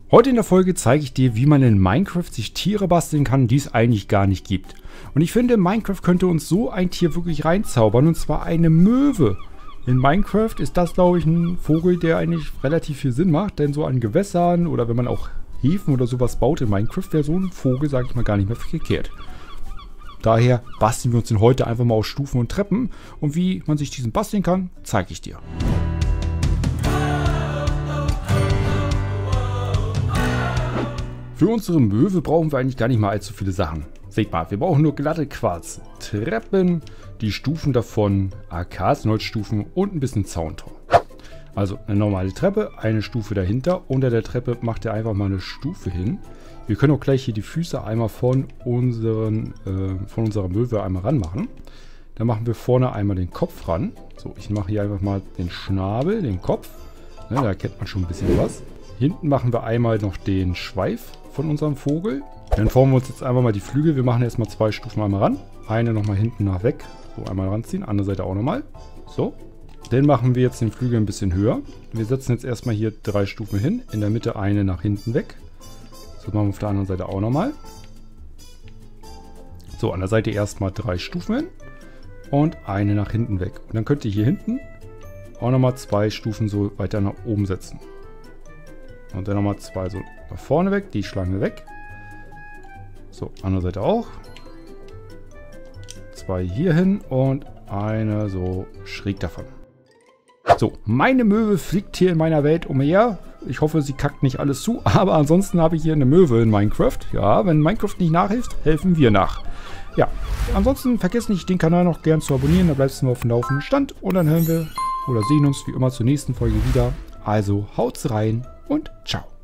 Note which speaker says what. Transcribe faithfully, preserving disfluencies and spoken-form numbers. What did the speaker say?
Speaker 1: Heute in der Folge zeige ich dir, wie man in Minecraft sich Tiere basteln kann, die es eigentlich gar nicht gibt. Und ich finde, Minecraft könnte uns so ein Tier wirklich reinzaubern, und zwar eine Möwe. In Minecraft ist das, glaube ich, ein Vogel, der eigentlich relativ viel Sinn macht, denn so an Gewässern oder wenn man auch Häfen oder sowas baut in Minecraft, wäre so ein Vogel, sage ich mal, gar nicht mehr verkehrt. Daher basteln wir uns den heute einfach mal aus Stufen und Treppen, und wie man sich diesen basteln kann, zeige ich dir. Für unsere Möwe brauchen wir eigentlich gar nicht mal allzu viele Sachen. Seht mal, wir brauchen nur glatte Quarz, Treppen, die Stufen davon, Akazienholzstufen und ein bisschen Zauntor. Also eine normale Treppe, eine Stufe dahinter. Unter der Treppe macht ihr einfach mal eine Stufe hin. Wir können auch gleich hier die Füße einmal von, unseren, äh, von unserer Möwe einmal ranmachen. Dann machen wir vorne einmal den Kopf ran. So, ich mache hier einfach mal den Schnabel, den Kopf. Ne, da kennt man schon ein bisschen was. Hinten machen wir einmal noch den Schweif von unserem Vogel. Dann formen wir uns jetzt einfach mal die Flügel. Wir machen erstmal zwei Stufen einmal ran. Eine nochmal hinten nach weg. So, einmal ranziehen. Andere Seite auch nochmal. So. Dann machen wir jetzt den Flügel ein bisschen höher. Wir setzen jetzt erstmal hier drei Stufen hin. In der Mitte eine nach hinten weg. So, machen wir auf der anderen Seite auch nochmal. So, an der Seite erstmal drei Stufen hin. Und eine nach hinten weg. Und dann könnt ihr hier hinten auch nochmal zwei Stufen so weiter nach oben setzen. Und dann nochmal zwei so nach vorne weg. Die schlagen wir weg. So, andere Seite auch. Zwei hier hin und eine so schräg davon. So, meine Möwe fliegt hier in meiner Welt umher. Ich hoffe, sie kackt nicht alles zu. Aber ansonsten habe ich hier eine Möwe in Minecraft. Ja, wenn Minecraft nicht nachhilft, helfen wir nach. Ja, ansonsten vergesst nicht, den Kanal noch gern zu abonnieren. Da bleibst du immer auf dem laufenden Stand. Und dann hören wir oder sehen uns wie immer zur nächsten Folge wieder. Also haut's rein und ciao.